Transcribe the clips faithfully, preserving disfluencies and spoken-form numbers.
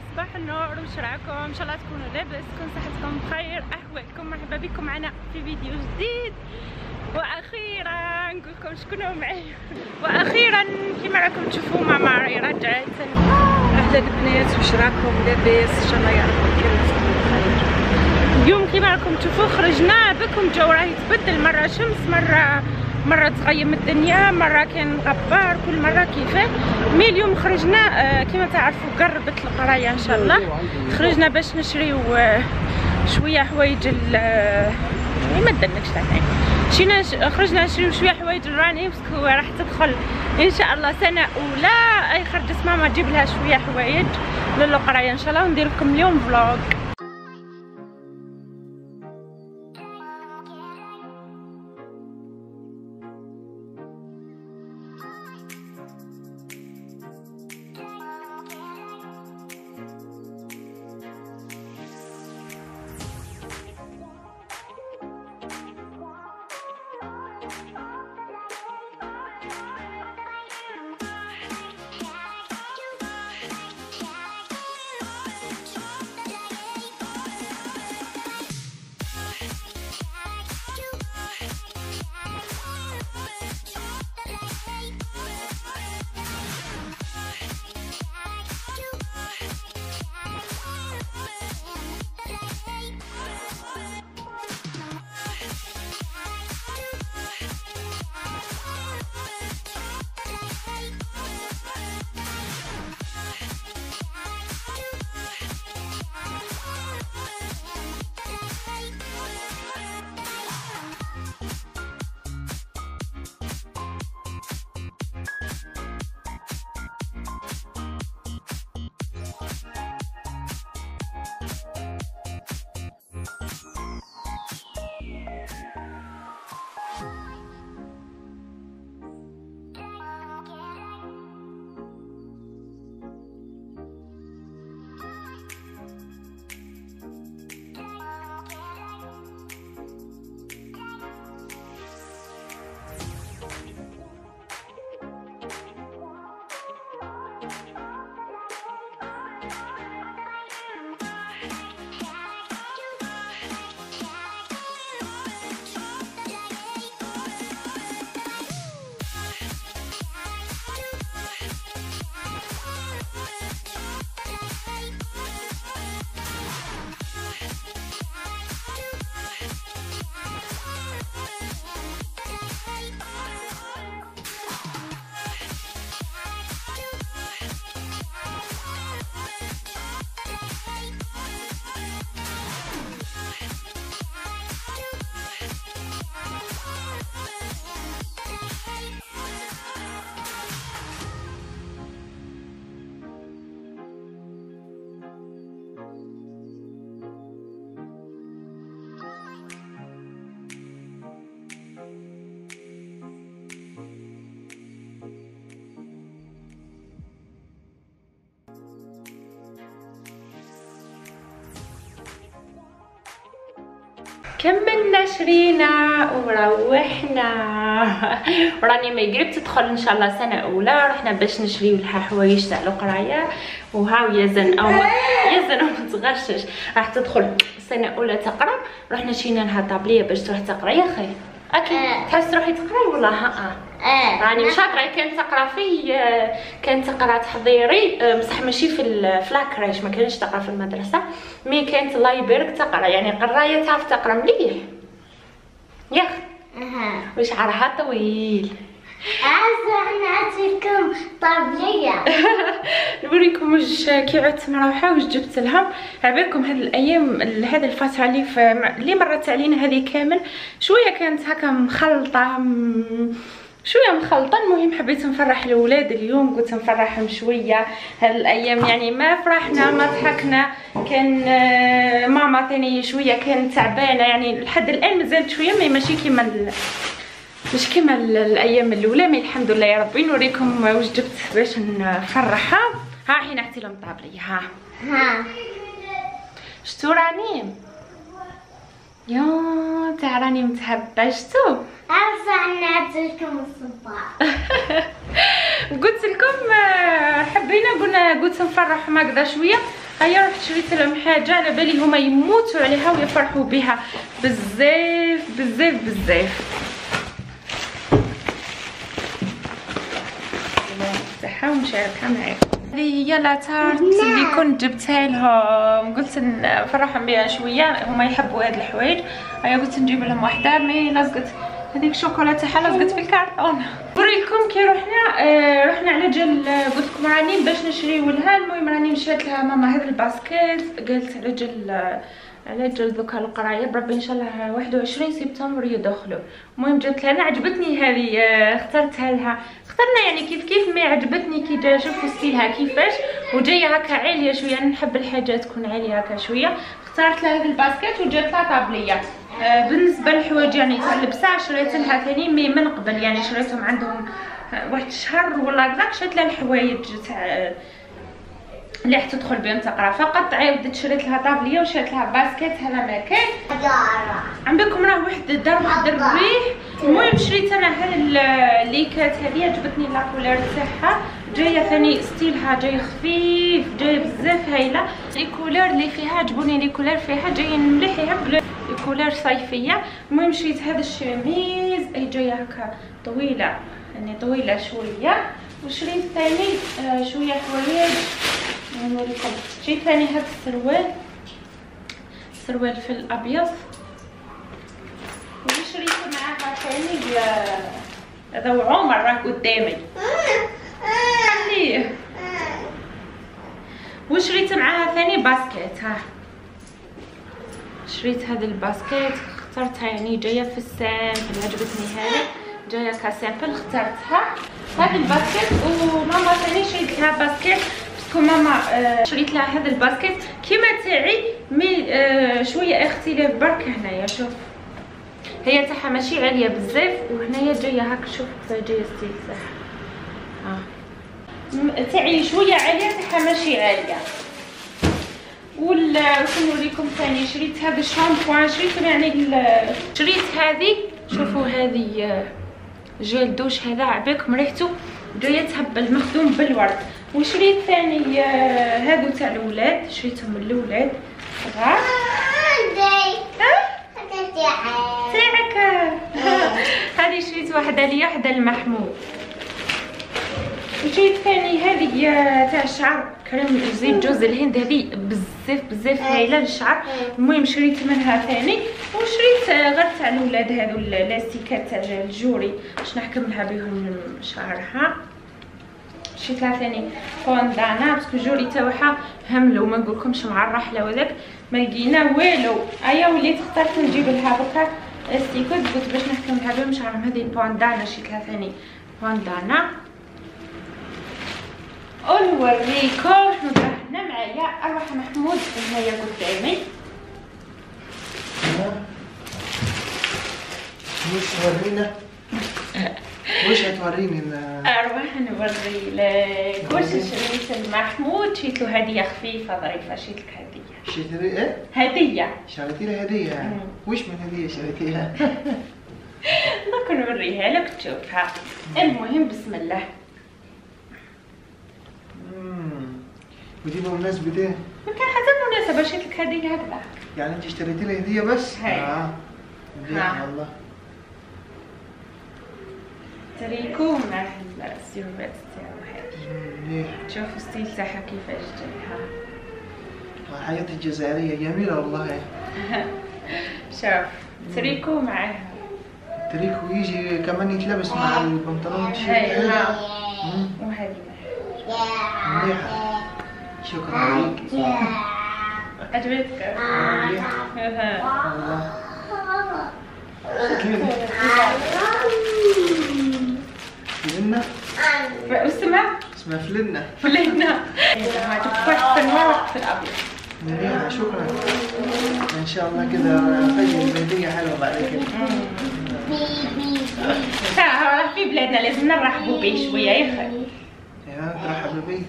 صباح النور، واش راكم؟ ان شاء الله تكونوا لاباس، تكون صحتكم بخير، احوالكم. مرحبا بكم معنا في فيديو جديد. واخيرا نقول لكم شكون معايا، واخيرا كما راكم تشوفوا ماما راهي رجعت. اهلا البنات، واش راكم؟ لاباس ان شاء الله يا رب كلكم بخير. اليوم كما راكم تشوفوا خرجنا بكم، الجو راهي تبدل، مره شمس مره مرة تغيم الدنيا، مرة كان غبار، كل مرة كيفاه. مي اليوم خرجنا آه كما تعرفوا قربت القرايه ان شاء الله، خرجنا باش نشريو آه شويه حوايج ال ما درناش تاعنا، مشينا خرجنا نشريو شويه حوايج الراني، باسكو راح تدخل ان شاء الله سنه اولى، اي خرجت ماما تجيب لها شويه حوايج للقرايه ان شاء الله، وندير لكم اليوم فلوق. كملنا شرينا وروحنا، وراني ما يقرب تدخل ان شاء الله سنه اولى، رحنا باش نشريو لها حوايج تاع القرايه، وهاو يزن او يزن ما تغشش راح تدخل سنه اولى تقرا، رحنا شرينا لها طابليه باش تروح تقرا. يا خي اكيد تحس تروحي تقراي ولا ها؟ اه راني شاطره. كانت تقرا في كانت تقرا تحضيري بصح ماشي في الفلاكريش، ما كانتش تقرا في المدرسه، مي كانت الله يبارك تقرا، يعني قرايه تعرف تقرا مليح. يا اخي اها وشعرها طويل. عايزه نعطيكم طابليه نوريكم واش كي عدت مروحه واش جبت لها. عبالكم هاد الايام هذه الفتره اللي ف... اللي مرت علينا هذه كامل شويه كانت هكا مخلطه م... شويه مخلطه. المهم حبيت نفرح الاولاد اليوم، قلت نفرحهم شويه هاد الايام، يعني ما فرحنا ما ضحكنا. كان ماما ثاني شويه كانت تعبانه، يعني لحد الان مازالت شويه مي ماشي كيما ال... مش كيما الايام الاولى، مي الحمد لله يا ربي. نوريكم واش جبت باش نفرحها. ها حين نعطي لهم طابليه. ها ها شتو راني يا تاع راني متهبه. شتو عايزه نعطيكم الصباح. قلت لكم حبينا قلنا قلت نفرحهم هكذا شويه، هيا رحت شريت لهم حاجه على بالي هما يموتوا عليها ويفرحوا بها بزاف بزاف بزاف. نفتحها ونشاركها معاكم. هذه هي لا تارت اللي كنت جبتها لهم، قلت نفرحهم بها شويه، هما يحبوا هاد الحوايج. هيا قلت نجيب لهم واحده مي لصقت هذيك الشوكولاته تاعها لصقت في الكرتون. نوريكم كي رحنا آه رحنا على جال قلت لكم راني باش نشريو لها. المهم راني مشات لها ماما هذا الباسكيت، قالت على جال على جال دوكا القرايه بربي ان شاء الله واحد وعشرين سبتمبر يدخلوا. المهم جبت لها، عجبتني هذه آه اخترتها لها، اخترنا يعني كيف كيف ما عجبتني كي جا شوفوا ستيلها كيفاش وجايه هكا عاليه شويه، انا نحب الحاجات تكون عاليه هكا شويه. اختارت لها هذا الباسكيت وجات لها طابليه. آه بالنسبه للحوايج يعني تاع اللبسه شريت لها ثاني مي من قبل، يعني شريتهم عندهم واحد الشهر ولا هكذاك. شريت لها الحوايج تاع اللي راح تدخل بهم تقرا فقط. عاودت شريت لها طابليه وشريت لها باسكيت هذا ما كان عم بكم راه واحد دار واحد الريح. المهم شريت انا هذا الليكات هذه، عجبتني لا كولور تاعها، جايه ثاني ستيلها جاي خفيف، جايه بزاف هايله. لي كولور اللي فيها عجبوني، لي كولور فيها جايين مليح، يحب كولور صيفيه. المهم شريت هذا الشميز اي جايه هكا طويله، يعني طويله شويه. وشريت ثاني آه شويه حوايج نوريكم. شريت ثاني هذا السروال، السروال في الابيض. وشريت معاها ثاني هذا هو عمر راه قدامي خليه. وشريت معاها ثاني باسكيت. ها شريت هذا الباسكيت، اخترتها يعني جايه في السامبل، عجبتني هذه جايه كسامبل اخترتها هذا الباسكيت. وماما ثاني شريت لها باسكيت باسكو ماما آه شريت لها هذا الباسكيت كيما تاعي مي آه شويه اختلاف برك هنايا. شوف هي تاعها ماشي عاليه بزاف وهنايا جايه هاك، شوف كيف جايه ستيل تاعها. اه تاعي شويه عاليه تاعها ماشي عاليه. ولا نوريكم ثاني شريت هذا الشامبوان، شريت يعني شريت هذه شوفوا هذه جيل دوش هذا عباكم ريحته جايه تهبل مخدوم بالورد. وشريت ثاني هادو تاع الاولاد، شريتهم للاولاد صغار. تاعك هذه شريت واحده ليا واحده لمحمود. وشريت ثاني هذه تاع الشعر كريم زيت جوز الهند، هذه بزاف بزاف هايله للشعر. المهم شريت منها ثاني. وشريت غير تاع الاولاد هذو اللاستيكات تاع الجوري باش نحكم لها بهم شعرها. شريت لها ثاني باندانا باسكو جوري تاعها هملو ما نقولكمش مع الرحله وذاك ما لقينا والو. ايا وليت اخترت نجيب لها بركا لاستيكات قلت باش نحكم لها بهم شعرهم. هذه باندانا شريت لها ثاني باندانا. ونوريكم شنو درنا معايا. اروح محمود هنايا قدامي. وش ورينا؟ وش هتوريني؟ اروح نوري لك واش شريت لمحمود. شريت له هديه خفيفه ظريفه، شريت لك هديه. شريتي ايه؟ هديه. شريتي لها هديه؟ وش من هديه شريتيها؟ دوك نوريها لك تشوفها. المهم بسم الله. ودي بمناسبة ايه؟ ما كان حتى بمناسبة شريت لك هدية هكذا. يعني انت اشتريتي لي هدية بس؟ هاي. اه مليح والله. تريكو مع السيروبات تاعو هذه. مليح. شوفوا ستيل تاعها كيفاش جايها. الحياة الجزائرية جميلة والله. شوف تريكو معاها. تريكو يجي كمان يتلبس مع البنطلون. هاي ها. وهذه مليحة. شكرا ليكي. عجبتك؟ مليحة. والله. كيف؟ فلنة؟ اسمها؟ اسمها فلنة. فلنة. جبت واحد في النور وواحد في الأبيض. مليحة شكرا. إن شاء الله كذا فجأة الهدية حلوة بعد كده. راه في بلادنا لازم نرحبوا به شوية يا خي. يا ترحبوا بي.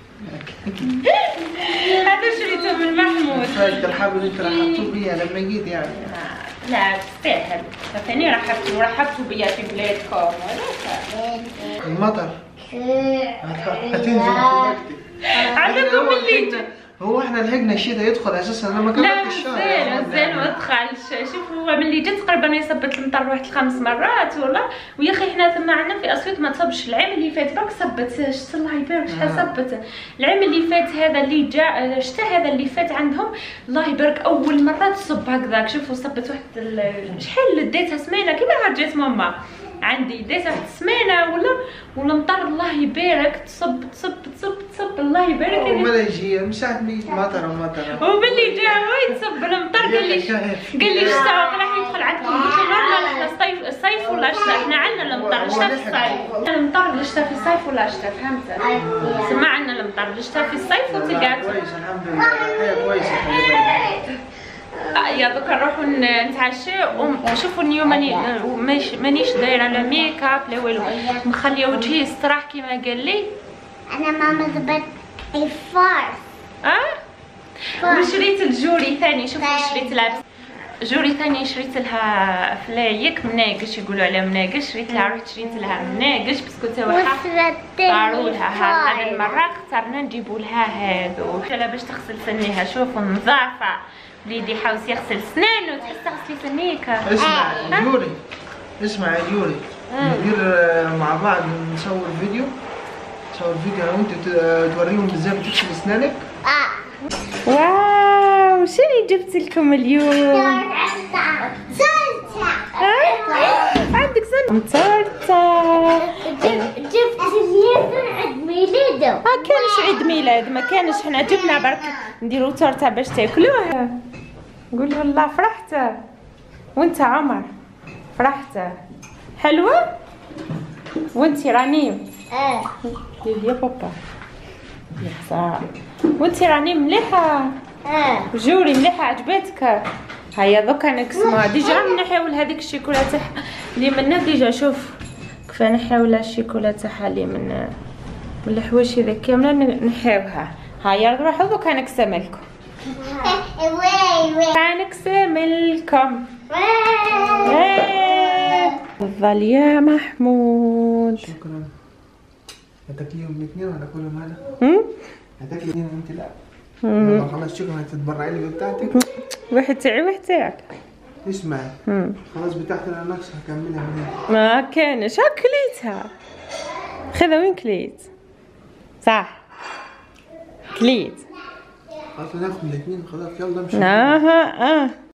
هذا شريته من محمود. فاش ترحبوا اللي انت رحبتوا بيا لما جيت يعني. لا تستاهل، ثاني رحبتوا ورحبتوا بيا في بلادكم. المطر هتنزل دلوقتي. عندكم اللي هو احنا لحقنا الشتاء يدخل اساسا، انا ما لا كملتش الشهر. مازال مازال ما دخلش. شوف هو ملي جا تقريبا يصبت المطر واحد الخمس مرات ولا، ويا اخي حنا ثم عندنا في اسيوط ما تصبش. العام اللي فات برك صبت، شت الله يبارك شحال صبت. العام اللي فات هذا اللي جا الشتا هذا اللي فات عندهم الله يبارك اول مره تصب هكذاك. شوفوا صبت واحد شحال ديتها سمانه كيما عاد جات ماما عندي، ديتها واحد السمانه ولا ولا مطر الله يبارك تصب تصب تصب تصب الله يبارك. وملا يجي من ساعه مي مطر ومطر وملي جا هو يتصب المطر قال لي قال لي الشتا راح يدخل عندكم. قلت له نورمال احنا الصيف الصيف ولا الشتا، احنا عندنا المطر الشتا في الصيف، المطر الشتا في الصيف ولا الشتا فهمت؟ سمع عندنا المطر الشتا في الصيف وتلقى كويس الحمد لله حاجه كويسه. يا دوكا نروحو نتعشاو. وشوفوا اليوم ماني مانيش دايره لا ميك اب لا والو، مخليه وجهي يستراح كيما قال لي. انا ماما ضبط الفارس. اه وشريت الجوري ثاني. شوفوا شريت لها جوري ثاني، شريت لها فلايك مناقش يقولوا عليها مناقش، شريت لها رحت شريت لها مناقش بسكوت تاعها اختاروا لها. هذه المره اخترنا نجيبوا لها هذو لا باش تغسل سنيها. شوفوا نظافه وليدي حاوس يغسل سنانه تحس تغسلي سنيك. اسمع يا يوري، اسمع يا يوري، ندير مع بعض نصور فيديو، نصور فيديو انا وانت توريهم ازاي بتغسل اسنانك. اه واو شنو جبت لكم اليوم؟ سلطة. عندك سنة تورتة. جبت اليوم عيد ميلاده. ما كانش عيد ميلاد، ما كانش، حنا جبنا برك نديرو تورتة باش تاكلوها. قولوا الله فرحت. وانت عمر فرحت؟ حلوة؟ وانت رنيم؟ اه يا بابا يا خسارة. وانت رنيم مليحة؟ اه جوري مليحة عجبتك؟ هيا دوكا نقسموها. ديجا نحاول هذيك الشيكولاتة اللي منا ديجا. شوف كيف نحاول الشيكولاتة تاعها اللي من من الحوايج هذا كاملة نحاوها. هيا نروحو دوكا نقسم لكم. وي وي نقسم لكم. تفضل يا محمود. شكرا. هتاكليهم الاثنين ولا كلهم هذا؟ هم؟ هتاكلي الاثنين وانت لا؟ يلا خلاص شكرا. هتتبرعي لي بتاعتك. واحد تاعي واحد تاعك. اسمعي خلاص بتاعتي انا ناقصه هكملها منين؟ ما كانش. ها كليتها. خذها وين كليت؟ صح كليت. خلاص ناخذ الاثنين خلاص يلا امشي. اها اه